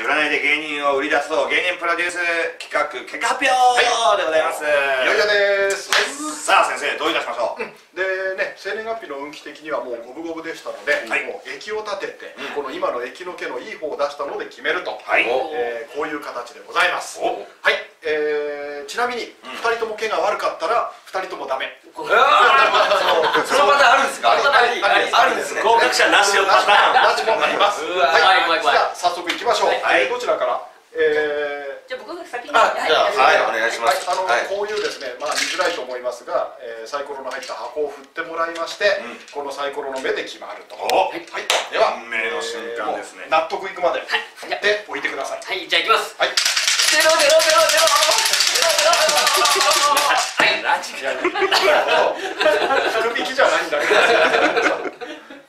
占いで芸人を売り出すと芸人プロデュース企画結果発表でございます。 いよいよです。 さあ先生、どういたしましょう。 でね、生年月日の運気的にはもう五分五分でしたので、もう駅を立てて、この今の駅の毛のいい方を出したので決めると、こういう形でございます。はい、ちなみに2人とも毛が悪かったら2人ともダメ。 そのパターンあるんですか？あるんですね。 合格者なしをパターンなしもあります。はい、じゃあ早速いきましょう。どちらから？ じゃあ僕が先に。 はい、お願いします。 こういうですね、まあ見づらいと思いますが、サイコロの入った箱を振ってもらいまして、このサイコロの目で決まると。はい、では運命の瞬間ですね。 納得いくまで振っておいてください。 はい、じゃあいきます。 はい。 ゼロゼロゼロゼロゼロゼロゼロ。はい、ラジカル。 福引きじゃないんだけど。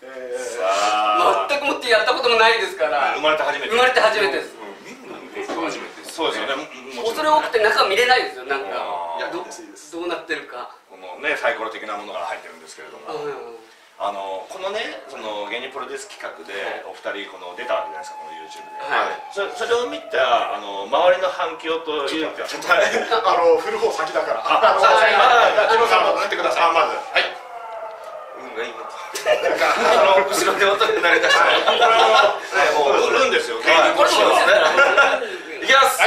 全くもってやったこともないですから。 生まれて初めて。 生まれて初めてです。 そうですよね。 恐れ多くて中見れないですよ。なんかどうなってるか。 このねサイコロ的なものが入ってるんですけれども、このねその芸人プロデュース企画でお二人この出たわけじゃないですか、この YouTube で。それを見た周りの反響というか、 振る方先だから。木野さんも振ってください。まず。はい。 運がいいのか。後ろで音になれた人。 もう売るんですよ。 これもですね。いきます。はい。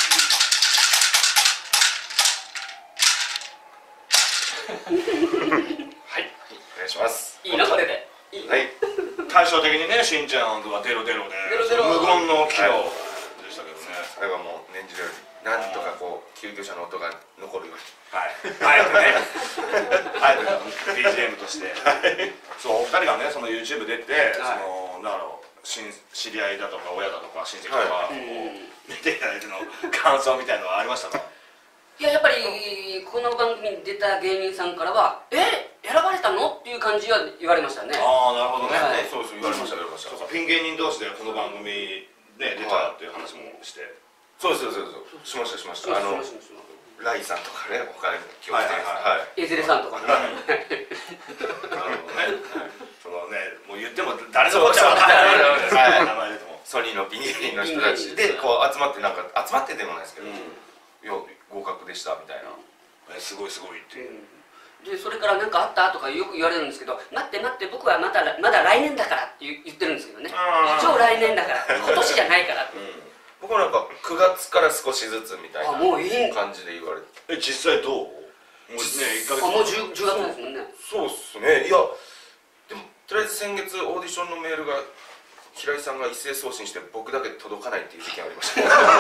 はい。お願いします。 いいなこれで。 はい。 対照的にね、しんちゃんはデロデロで無言の器用でしたけどね。 最後はもう念じるようになんとかこう救急車の音が残るように。 はい。あえてね。あえて BGM として。そう、お二人がね、その YouTube 出て、そのなんだろう、知り合いだとか親だとか親戚とか見ていただいての感想みたいなのはありましたか？ いや、やっぱりこの番組に出た芸人さんからは「選ばれたの？」っていう感じは言われましたね。 ああ、なるほどね。 そうです、言われました、言われました。 ピン芸人同士でこの番組で出たっていう話もして。 そうです、しました、しました。ライさんとかね、他に気をつけて、 エゼレさんとかね。 なるほどね。そのね、もう言っても誰のこっちゃわからない名前でもソニーのピン芸人の人たちでこう集まって、なんか集まってでもないですけど、いや合格でしたみたいな。 すごいすごいっていう。 でそれから何かあったとかよく言われるんですけど、待って待って、僕はまだ来年だからって言ってるんですけどね。一応来年だから、今年じゃないからって。 僕もなんか9月から少しずつみたいな感じで言われて。 実際どう？もうね、1ヶ月。 もう10月ですもんね。 そうっすね。いやでもとりあえず先月オーディションのメールが平井さんが一斉送信して僕だけ届かないっていう事件ありました。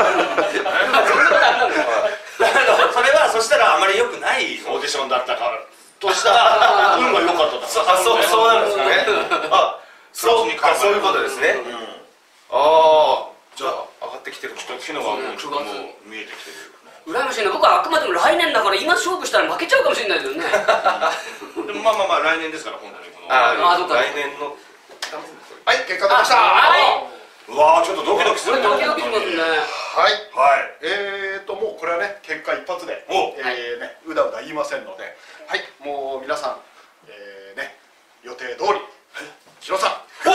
それはそしたらあまり良くないオーディションだったからとしたら運が良かったと。 そうなんですかね。そういうことですね。ああ、じゃあ上がってきてる。 ちょっと昨日はもう見えてきてる。 羨ましいな。僕はあくまでも来年だから今勝負したら負けちゃうかもしれないですよね。 でもまあ来年ですから本当にこの。 来年の。 はい、結果出ました。 うわー、ちょっとドキドキする。 ドキドキしますね。 はい。もうこれはね、結果一発でうだうだ言いませんので、はい、もう皆さんね、予定通り木野さん。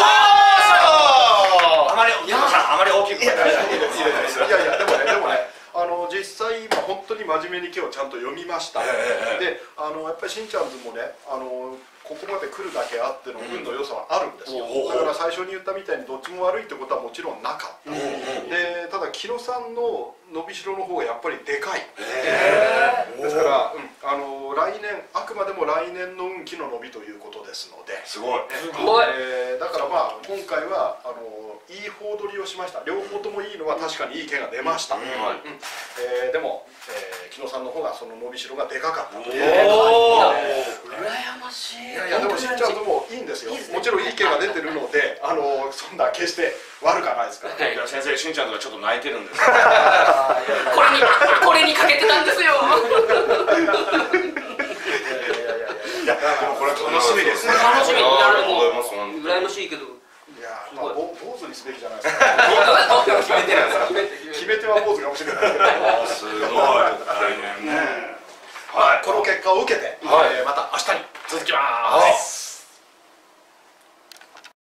あまり大きくはない。 いやいや、でもね、実際今本当に真面目に今日ちゃんと読みました。で、やっぱりしんちゃんズもね、ここまで来るだけあっての運の良さはあるんですよ。だから最初に言ったみたいにどっちも悪いってことはもちろんなかった。で、ただ木野さんの伸びしろの方がやっぱりでかい。ですから来年、あくまでも来年の運気の伸びということですので、 すごい。 だからまあ今回はいい方取りをしました。両方ともいいのは確かにいい毛が出ました。でも木野さんの方がその伸びしろがでかかった。 羨ましい。 いやでもしんちゃんともいいんですよ。もちろんいい毛が出てるので、そんな決して悪くはないですから。 先生、しんちゃんとかちょっと泣いてるんです。 これにかけてたんですよ。 いや、でもこれ楽しみですね。 楽しみになるの。羨ましいけど。 いや、まあ坊主にすべきじゃないですか。決め手は坊主かもしれないけど。 すごい。来年ね。 この結果を受けて、また明日に続きます。